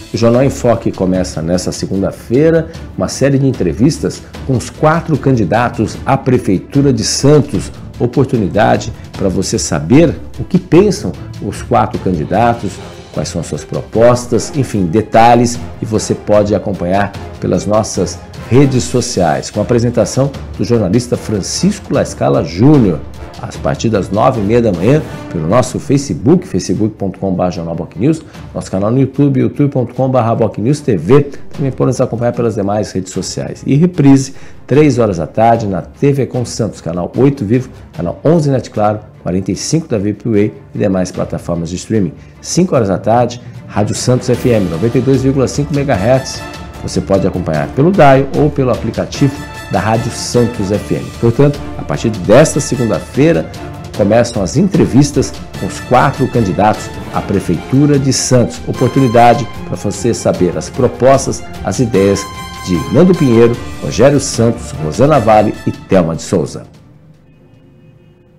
O Jornal em Foque começa nesta segunda-feira uma série de entrevistas com os 4 candidatos à Prefeitura de Santos. Oportunidade para você saber o que pensam os 4 candidatos, quais são as suas propostas, enfim, detalhes, e você pode acompanhar pelas nossas redes sociais, com a apresentação do jornalista Francisco Lascala Júnior, a partir das 9h30 da manhã, pelo nosso Facebook, facebook.com/jornalbocnews, nosso canal no YouTube, youtube.com/bocnewstv, também pode nos acompanhar pelas demais redes sociais. E reprise, 3 horas da tarde, na TV com Santos, canal 8 Vivo, canal 11 Net Claro, 45 da VPWay e demais plataformas de streaming. 5 horas da tarde, Rádio Santos FM, 92,5 MHz. Você pode acompanhar pelo dial ou pelo aplicativo da Rádio Santos FM. Portanto, a partir desta segunda-feira, começam as entrevistas com os 4 candidatos à Prefeitura de Santos. Oportunidade para você saber as propostas, as ideias de Nando Pinheiro, Rogério Santos, Rosana Vale e Thelma de Souza.